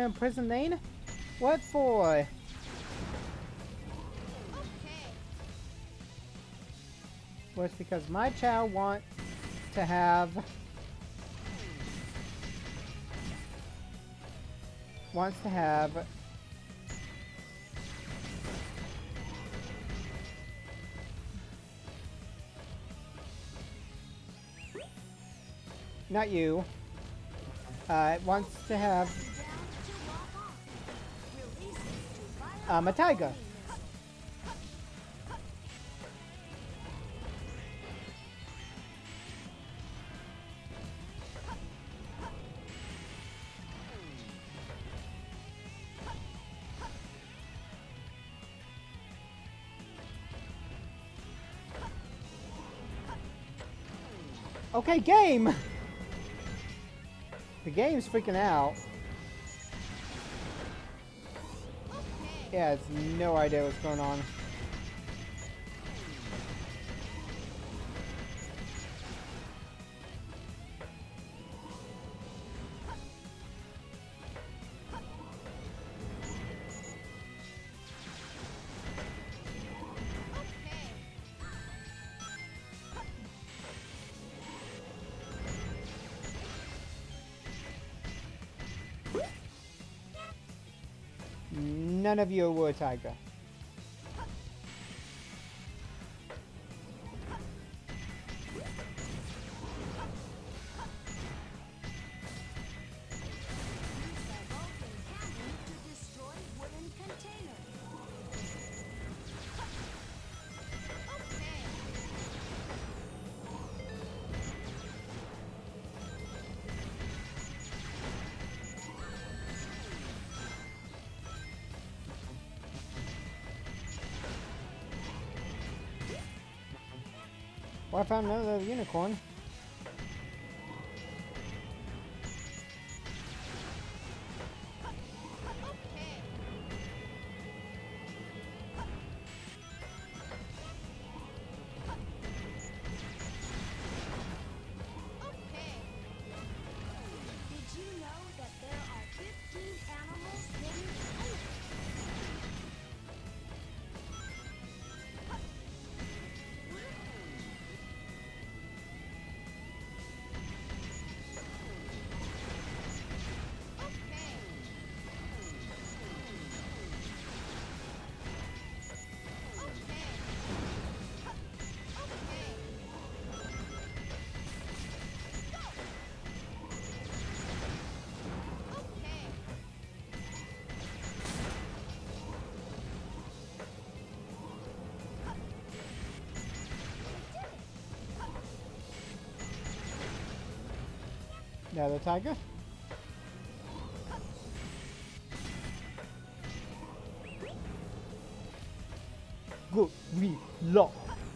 imprison Lane? What for? Okay. Well, it's because my child wants to have... Not you. It wants to have a tiger. Okay, game! The game's freaking out. Yeah, it's no idea what's going on. None of you were a tiger. Well, I found another unicorn. Now the tiger. Good reload.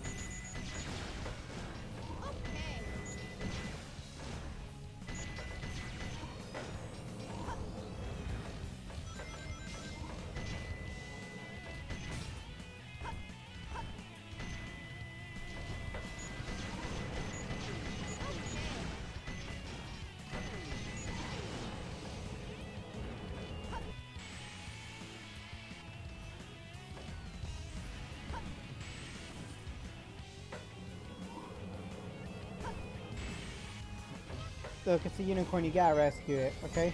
Look, it's a unicorn, you gotta rescue it, okay?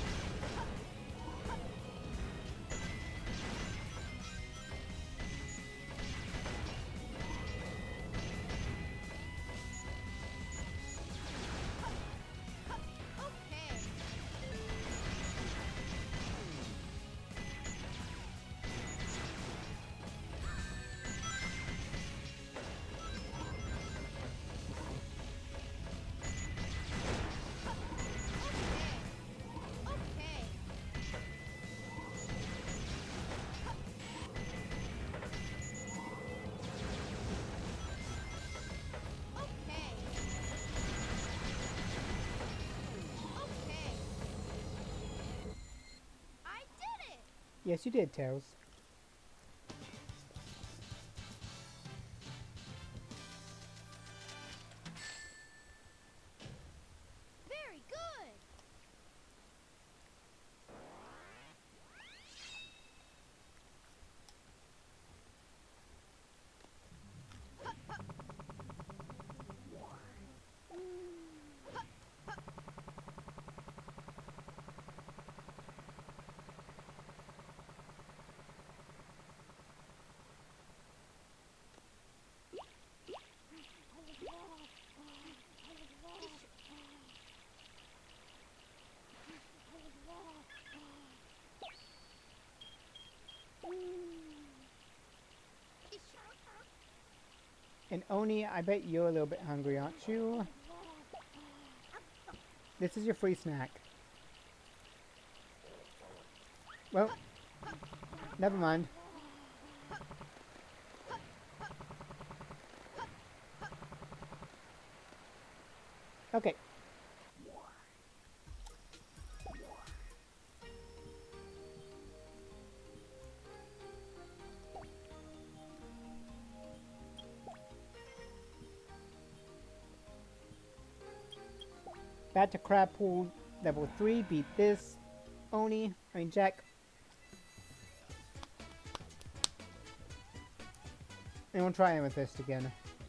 Yes, you did, Tails. Very good. And Oni, I bet you're a little bit hungry, aren't you? This is your free snack. Well, never mind. Okay. Back to Crab Pool level 3. Beat this. Oni. I mean Jack. And we'll try Amethyst again.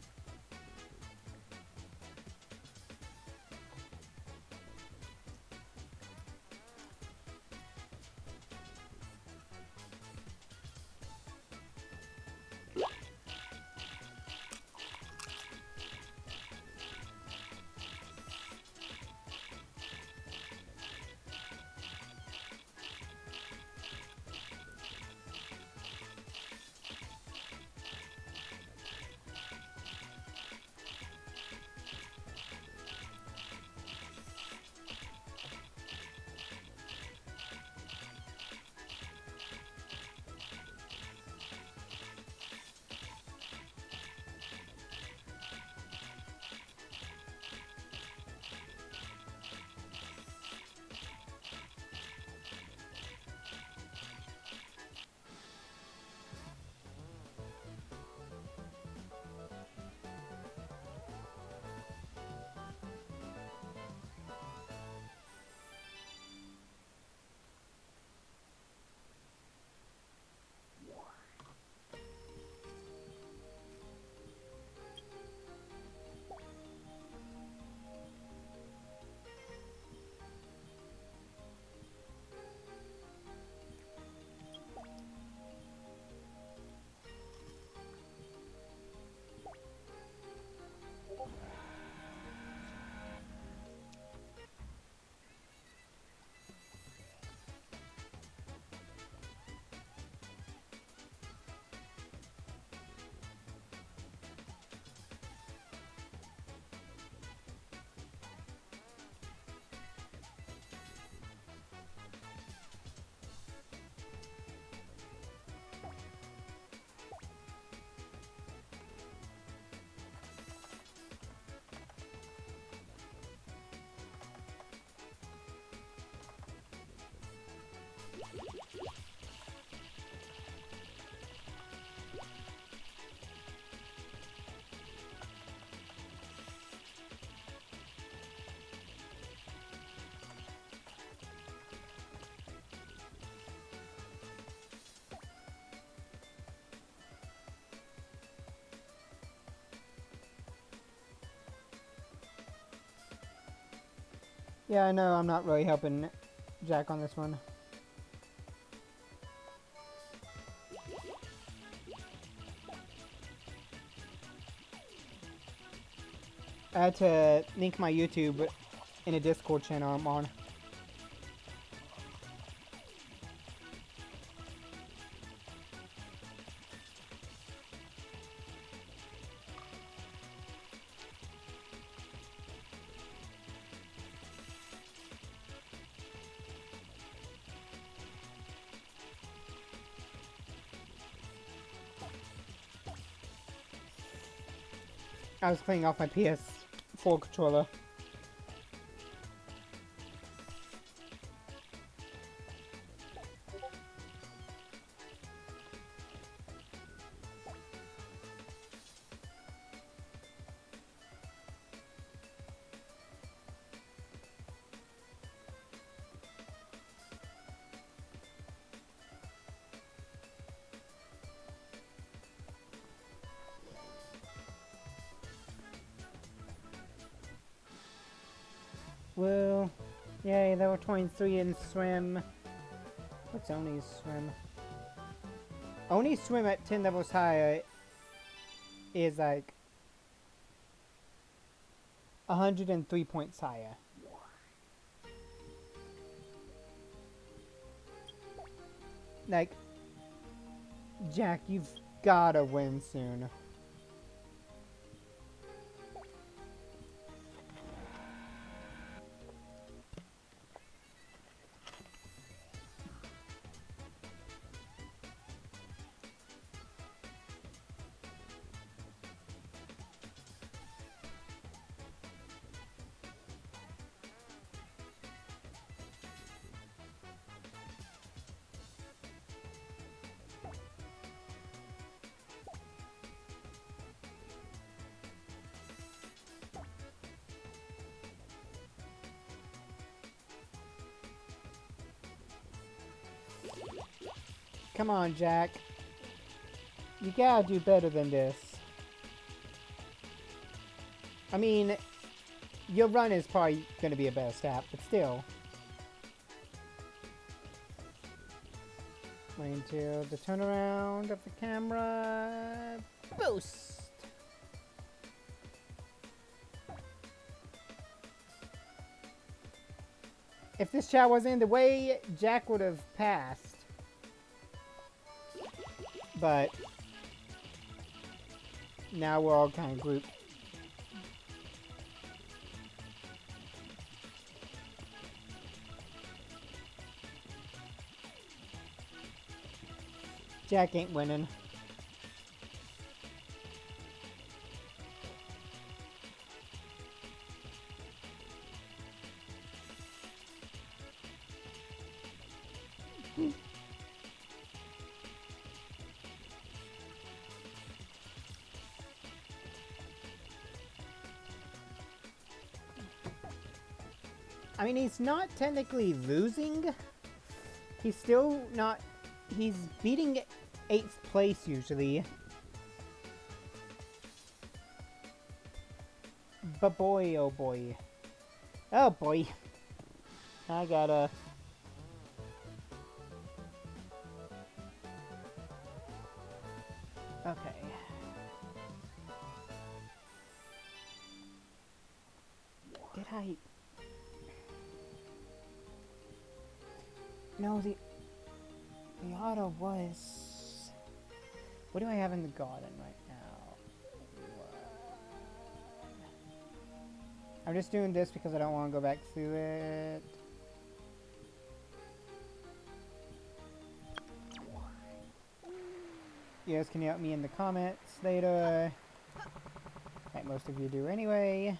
Yeah, I know I'm not really helping Jack on this one. I had to link my YouTube in a Discord channel I'm on. I was playing off my PS4 controller. Well, yay, level 23 in swim. What's Oni's swim? Oni's swim at 10 levels higher is like 103 points higher. Like, Jack, you've gotta win soon. Come on, Jack. You gotta do better than this. I mean, your run is probably gonna be a better stat, but still. Wait until the turnaround of the camera. Boost! If this shot wasn't in the way, Jack would have passed. But now we're all kind of grouped. Jack ain't winning. I mean, he's not technically losing. He's still not... He's beating 8th place, usually. But boy, oh boy. Oh boy. I gotta... Okay. Did I... No, the auto was... What do I have in the garden right now? I'm just doing this because I don't want to go back through it. You guys can help me in the comments later. Like most of you do anyway.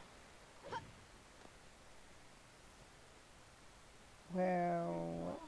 Well...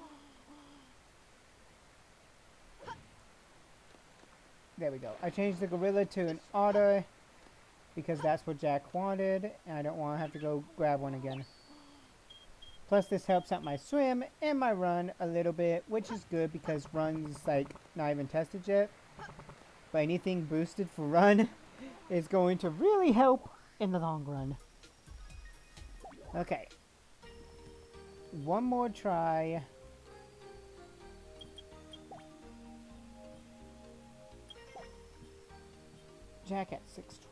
There we go. I changed the gorilla to an otter because that's what Jack wanted, and I don't want to have to go grab one again. Plus, this helps out my swim and my run a little bit, which is good because run's like not even tested yet. But anything boosted for run is going to really help in the long run. Okay. One more try. Jack at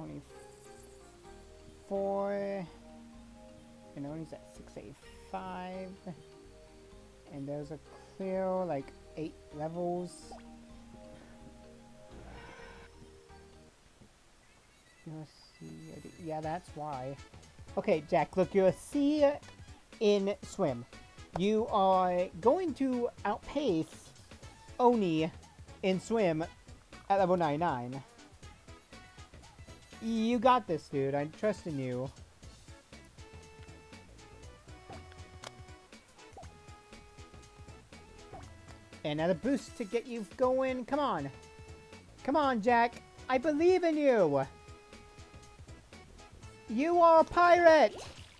624. And Oni's at 685. And there's a clear like 8 levels. You're a C. Yeah, that's why. Okay, Jack, look, you're a C in swim. You are going to outpace Oni in swim at level 99. You got this, dude. I trust in you. Another boost to get you going. Come on. Come on, Jack. I believe in you. You are a pirate.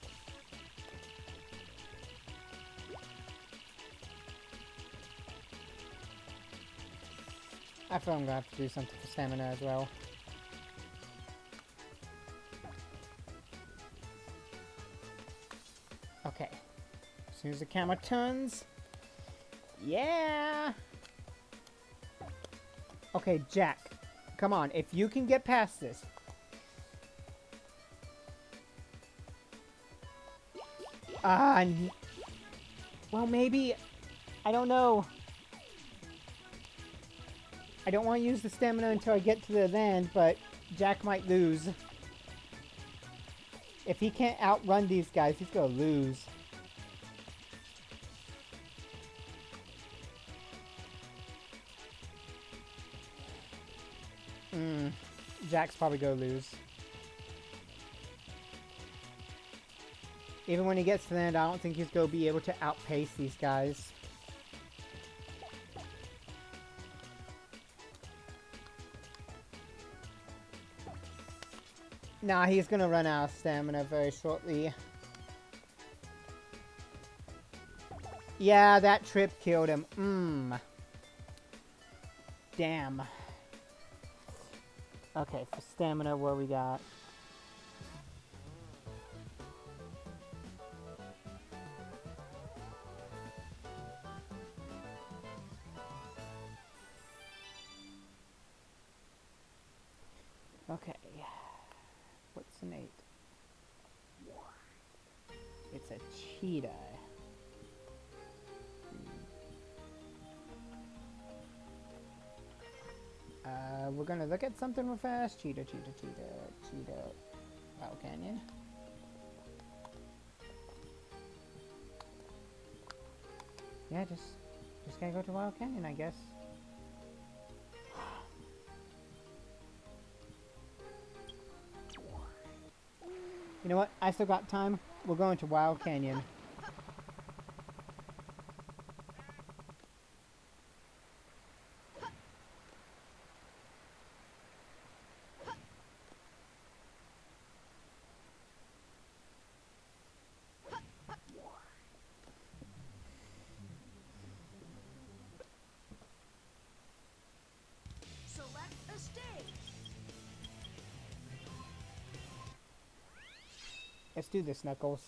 I feel I'm gonna have to do something for stamina as well. Okay. As soon as the camera turns. Yeah! Okay, Jack. Come on. If you can get past this. Well, maybe... I don't know. I don't want to use the stamina until I get to the land, but Jack might lose. If he can't outrun these guys, he's gonna lose. Jack's probably gonna lose. Even when he gets to land, I don't think he's gonna be able to outpace these guys. Nah, he's gonna run out of stamina very shortly. Yeah, that trip killed him. damn. Okay, for stamina, what we got? Okay. What's an 8? It's a cheetah. We're gonna look at something real fast. Cheetah. Wow Canyon. Yeah, just gotta go to Wild Canyon, I guess. You know what? I still got time. We're going to Wild Canyon. Let's do this, Knuckles.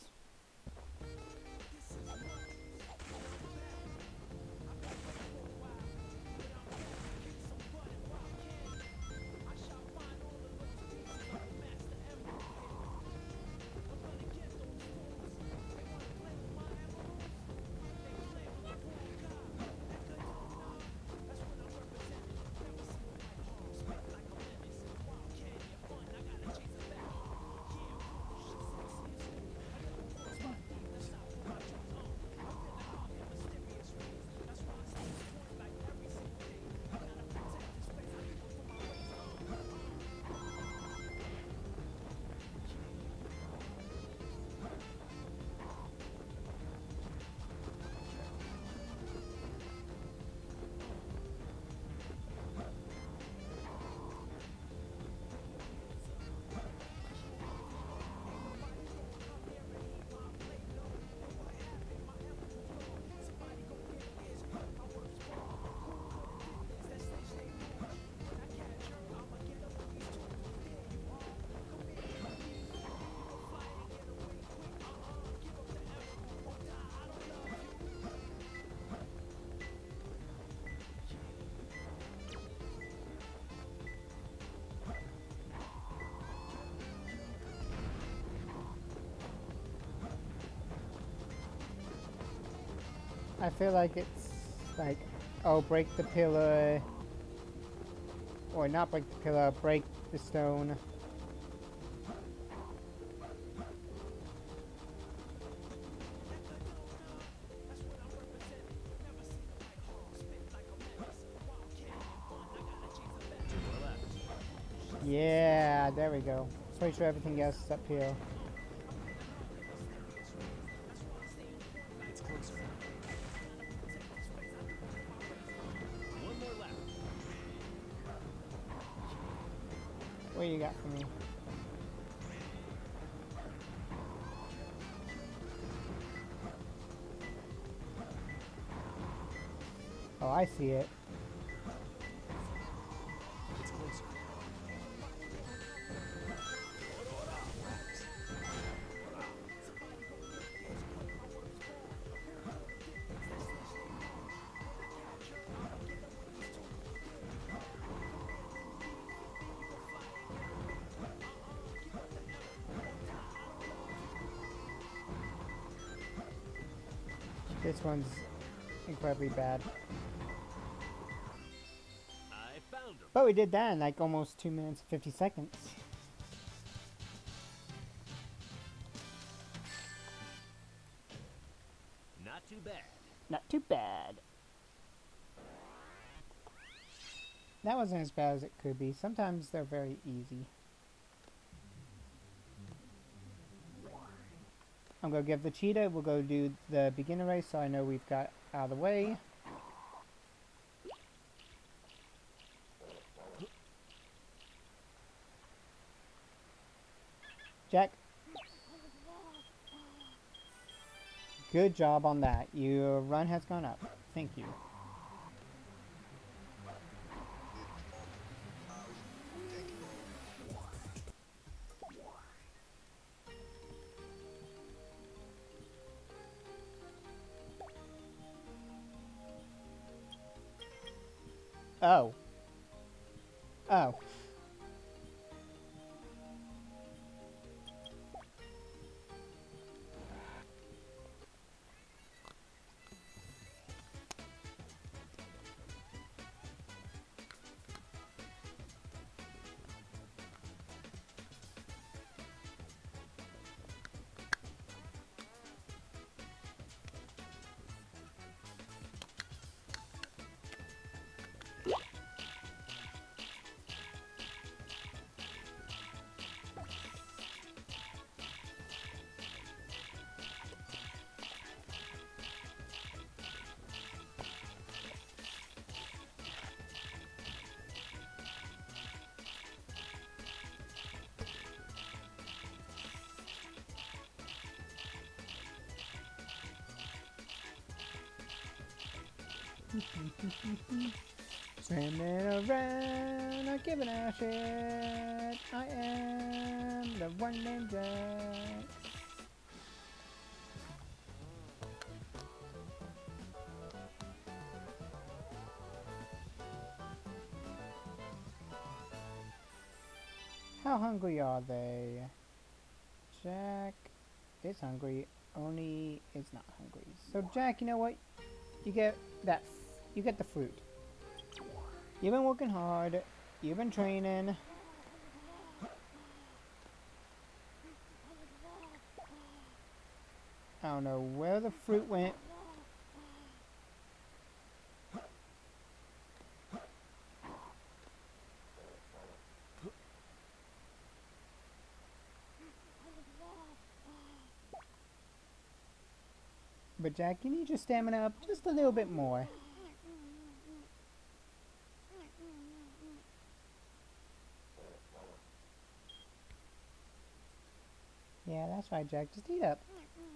I feel like it's like, oh, break the pillar, or not break the pillar, break the stone. Yeah, there we go. Let's make sure everything else is up here. What you got for me? Oh, I see it. This one's incredibly bad. I found him. But we did that in like almost 2 minutes and 50 seconds. Not too bad. Not too bad. That wasn't as bad as it could be. Sometimes they're very easy. I'm gonna give the cheetah. We'll go do the beginner race so I know we've got out of the way. Jack. Good job on that. Your run has gone up. Thank you. Oh. Oh. Swimming around, not giving a shit. I am the one named Jack. How hungry are they? Jack is hungry. Oni is not hungry. So Jack, you know what? You get that. You get the fruit. You've been working hard. You've been training. I don't know where the fruit went. But Jack, you need your stamina up just a little bit more. Yeah, that's right, Jack. Just eat up.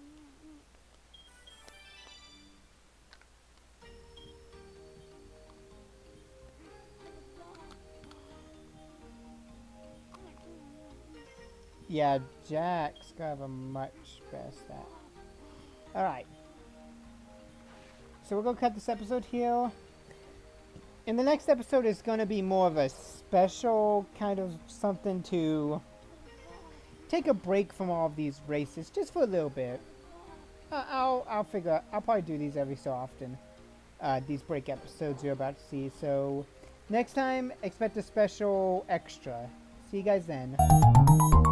Yeah, Jack's got a much better stat. Alright. So we're going to cut this episode here. In the next episode is going to be more of a special kind of something to take a break from all of these races just for a little bit. I'll figure out. I'll probably do these every so often. These break episodes you're about to see. So next time, expect a special extra. See you guys then.